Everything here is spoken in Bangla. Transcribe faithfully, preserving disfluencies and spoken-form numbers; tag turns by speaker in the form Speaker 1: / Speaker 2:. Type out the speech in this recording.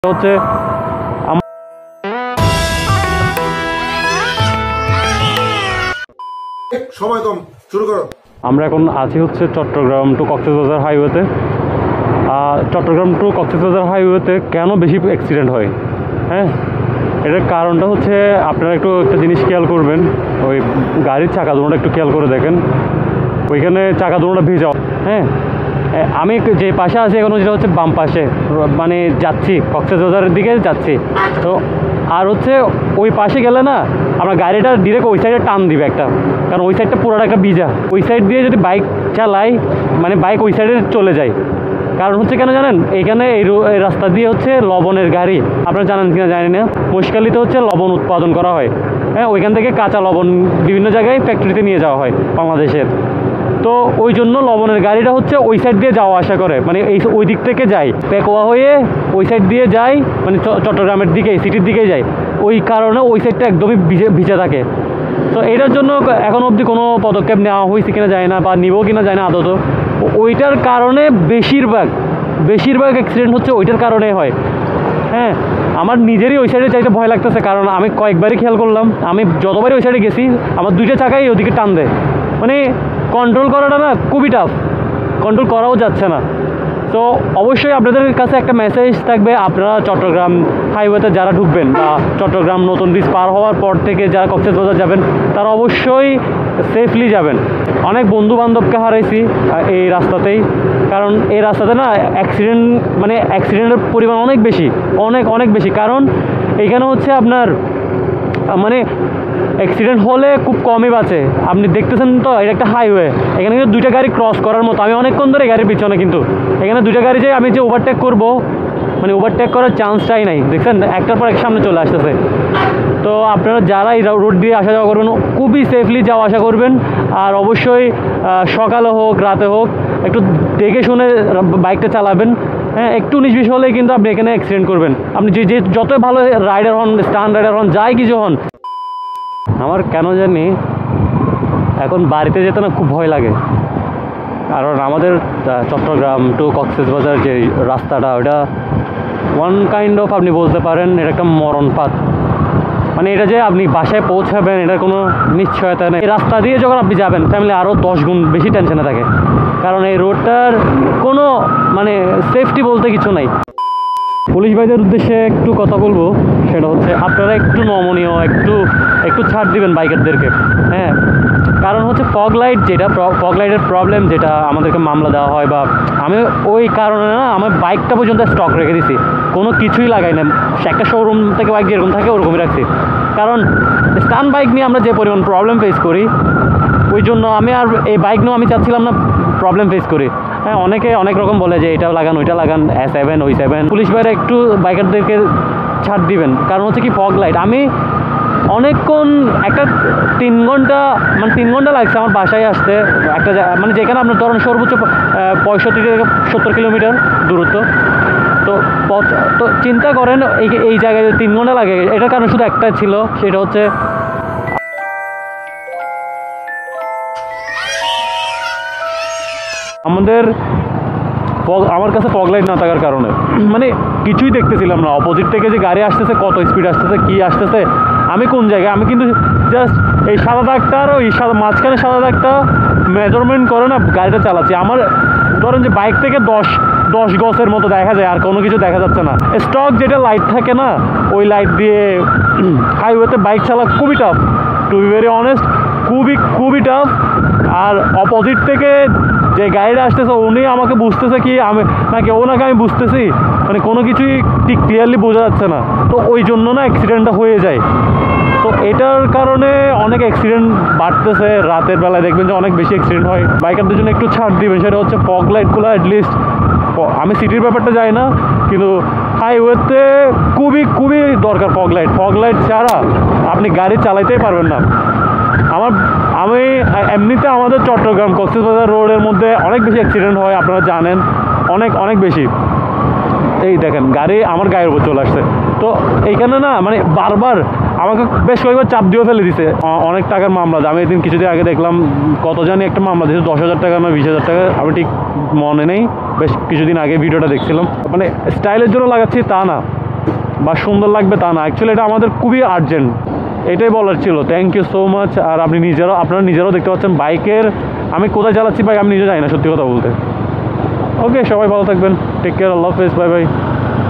Speaker 1: হচ্ছে
Speaker 2: সময় কম, শুরু করো।
Speaker 1: আমরা এখন আছি হচ্ছে চট্টগ্রাম টু কক্সবাজার হাইওয়েতে। চট্টগ্রাম টু কক্সবাজার হাইওয়েতে কেন বেশি অ্যাক্সিডেন্ট হয়? হ্যাঁ, এটার কারণটা হচ্ছে আপনারা একটু একটা জিনিস খেয়াল করবেন, ওই গাড়ির চাকা দুটোটা একটু খেয়াল করে দেখেন, ওইখানে চাকা দুটোটা ভিজা। হ্যাঁ, আমি যে পাশে আছি এখন যেটা হচ্ছে বাম পাশে, মানে যাচ্ছি কক্সবাজারের দিকে যাচ্ছি তো। আর হচ্ছে ওই পাশে গেলে না আমরা গাড়িটা ডিরেক্ট ওই সাইডে টান দিবে একটা, কারণ ওই সাইডটা পুরোটা একটা ভিজা। ওই সাইড দিয়ে যদি বাইক চালাই মানে বাইক ওই সাইডে চলে যায়। কারণ হচ্ছে কেন জানেন, এইখানে এই রাস্তা দিয়ে হচ্ছে লবণের গাড়ি, আপনারা জানেন কিনা জানি না, মহেশখালীতে হচ্ছে লবণ উৎপাদন করা হয়। হ্যাঁ, ওইখান থেকে কাঁচা লবণ বিভিন্ন জায়গায় ফ্যাক্টরিতে নিয়ে যাওয়া হয় বাংলাদেশের। তো ওই জন্য লবণের গাড়িটা হচ্ছে ওই সাইড দিয়ে যাওয়া আসা করে, মানে এই ওই দিক থেকে যায় পেকোয়া হয়ে ওই সাইড দিয়ে যায়, মানে চট্টগ্রামের দিকে সিটির দিকে যায়। ওই কারণে ওই সাইডটা একদমই ভিজে ভিজে থাকে। তো এটার জন্য এখন অবধি কোনো পদক্ষেপ নেওয়া হয়েছে কিনা যায় না, বা নিবও কিনা যায় না আদত। ওইটার কারণে বেশিরভাগ বেশিরভাগ অ্যাক্সিডেন্ট হচ্ছে ওইটার কারণে হয়। হ্যাঁ, আমার নিজেরই ওই সাইডে চাইতে ভয় লাগতেছে, কারণ আমি কয়েকবারই খেয়াল করলাম, আমি যতবারই ওই সাইডে গেছি আমার দুইটা চাকাই ওদিকে টান দেয়। মানে কন্ট্রোল করাটা না খুবই টাফ, কন্ট্রোল করাও যাচ্ছে না। তো অবশ্যই আপনাদের কাছে একটা মেসেজ থাকবে, আপনারা চট্টগ্রাম হাইওয়েতে যারা ঢুকবেন বা চট্টগ্রাম নতুন ব্রিজ পার হওয়ার পর থেকে যারা কক্সবাজার যাবেন তারা অবশ্যই সেফলি যাবেন। অনেক বন্ধু বান্ধবকে হারাইছি এই রাস্তাতেই, কারণ এই রাস্তাতে না অ্যাক্সিডেন্ট মানে অ্যাক্সিডেন্টের পরিমাণ অনেক বেশি, অনেক অনেক বেশি। কারণ এইখানে হচ্ছে আপনার মানে অ্যাক্সিডেন্ট হলে খুব কমই বাঁচে। আপনি দেখতেছেন তো, এটা একটা হাইওয়ে, এখানে কিন্তু দুইটা গাড়ি ক্রস করার মতো। আমি অনেকক্ষণ ধরে গাড়ির পিছনে, কিন্তু এখানে দুইটা গাড়ি যে আমি যে ওভারটেক করবো, মানে ওভারটেক করার চান্সটাই নাই। দেখছেন একটার পর এক সামনে চলে আসতেছে। তো আপনারা যারা এই রোড দিয়ে আসা যাওয়া করবেন খুবই সেফলি যাওয়া আসা করবেন। আর অবশ্যই সকালে হোক রাতে হোক একটু দেখে শুনে বাইকটা চালাবেন। হ্যাঁ, একটু উনিশ বিশ হলেই কিন্তু আপনি এখানে অ্যাক্সিডেন্ট করবেন। আপনি যে যে যতই ভালো রাইডার হন, স্টান্ট রাইডার হন, যাই কিছু হন। আমার কেন জানি এখন বাড়িতে যেতে না খুব ভয় লাগে, কারণ আমাদের চট্টগ্রাম টু কক্সবাজার যে রাস্তাটা, ওটা ওয়ান কাইন্ড অফ আপনি বলতে পারেন এটা একটা মরণ পাথ। মানে এটা যে আপনি বাসায় পৌঁছাবেন এটার কোনো নিশ্চয়তা নেই। এই রাস্তা দিয়ে যখন আপনি যাবেন ফ্যামিলি আরও দশ গুণ বেশি টেনশনে থাকে, কারণ এই রোডটার কোনো মানে সেফটি বলতে কিছু নাই। পুলিশ ভাইদের উদ্দেশ্যে একটু কথা বলবো, সেটা হচ্ছে আপনারা একটু নমনীয়, একটু একটু ছাড় দিবেন বাইকারদেরকে। হ্যাঁ, কারণ হচ্ছে ফগ লাইট, যেটা ফগ লাইটের প্রবলেম, যেটা আমাদেরকে মামলা দেওয়া হয়, বা আমি ওই কারণে না আমার বাইকটা পর্যন্ত স্টক রেখে দিছি, কোনো কিছুই লাগাই না। একটা শোরুম থেকে বাইক যেরকম থাকে ওরকমই রাখছি, কারণ স্টান বাইক নিয়ে আমরা যে পরিমাণ প্রবলেম ফেস করি, ওই জন্য আমি আর এই বাইক নিয়েও আমি চাচ্ছিলাম না প্রবলেম ফেস করি। হ্যাঁ, অনেকে অনেক রকম বলে যে এটা লাগান ওইটা লাগান, এ সেভেন ওই সেভেন। পুলিশ ভাইরা একটু বাইকারদেরকে ছাড় দিবেন, কারণ হচ্ছে কি ফগ লাইট। আমি অনেকক্ষণ একটা তিন ঘন্টা মানে তিন ঘন্টা লাগছে আমার বাসায় আসতে, একটা মানে যেখানে আপনার ধরুন সর্বোচ্চ পঁয়ষট্টি থেকে সত্তর কিলোমিটার দূরত্ব। তো তো চিন্তা করেন এই এই জায়গায় তিন ঘন্টা লাগে, এটার কারণ শুধু একটা ছিল, সেটা হচ্ছে আমাদের আমার কাছে ফগ লাইট না থাকার কারণে মানে কিছুই দেখতেছিলাম না। অপোজিট থেকে যে গাড়ি আসতেছে, কত স্পিড আসতেছে, কি আসতেছে, আমি কোন জায়গায়, আমি কিন্তু জাস্ট এই সাদা দাগটা আর ওই সাদা মাঝখানে সাদা দাগটা মেজারমেন্ট করে না গাড়িটা চালাচ্ছি। আমার ধরেন যে বাইক থেকে দশ দশ গজের মতো দেখা যায়, আর কোনো কিছু দেখা যাচ্ছে না। স্টক যেটা লাইট থাকে না, ওই লাইট দিয়ে হাইওয়েতে বাইক চালা খুবই tough, to be very honest, খুবই খুবই টাফ। আর অপোজিট থেকে যে গাড়িটা আসতেছে উনি আমাকে বুঝতেছে কি আমি নাকি ওনাকে আমি বুঝতেছি, মানে কোনো কিছুই ঠিক ক্লিয়ারলি বোঝা যাচ্ছে না। তো ওই জন্য না অ্যাক্সিডেন্টটা হয়ে যায়। তো এটার কারণে অনেক অ্যাক্সিডেন্ট বাড়তেছে, রাতের বেলায় দেখবেন যে অনেক বেশি অ্যাক্সিডেন্ট হয়। বাইকারদের জন্য একটু ছাড় দিবেন, সেটা হচ্ছে ফগ লাইটগুলো অ্যাটলিস্ট, আমি সিটির ব্যাপারটা যাই না, কিন্তু হাইওয়েতে খুবই খুবই দরকার ফগ লাইট। ফগ লাইট ছাড়া আপনি গাড়ি চালাইতেই পারবেন না। আমার আমি এমনিতে আমাদের চট্টগ্রাম কক্সবাজার রোডের মধ্যে অনেক বেশি অ্যাক্সিডেন্ট হয়, আপনারা জানেন, অনেক অনেক বেশি। এই দেখেন গাড়ি আমার গায়ের উপর চলে আসছে। তো এইখানে না মানে বারবার আমাকে বেশ কয়েকবার চাপ দিয়েও ফেলে দিছে, অনেক টাকার মামলা। আমি এদিন কিছুদিন আগে দেখলাম কত জানি একটা মামলা দিয়েছে, দশ হাজার টাকা না বিশ হাজার টাকা, আমি ঠিক মনে নেই, বেশ কিছুদিন আগে ভিডিওটা দেখছিলাম। মানে স্টাইলের জন্য লাগাচ্ছি তা না, বা সুন্দর লাগবে তা না, অ্যাকচুয়ালি এটা আমাদের খুবই আর্জেন্ট, এটাই বলার ছিল। Thank you so much. আর আপনি নিজেরাও আপনারা নিজেরাও দেখতে পাচ্ছেন বাইকের আমি কোথায় চালাচ্ছি বাইক আমি নিজে জানি না সত্যি কথা বলতে। ওকে, সবাই ভালো থাকবেন, টেক কেয়ার, আল্লাহ হাফেজ, বাই বাই।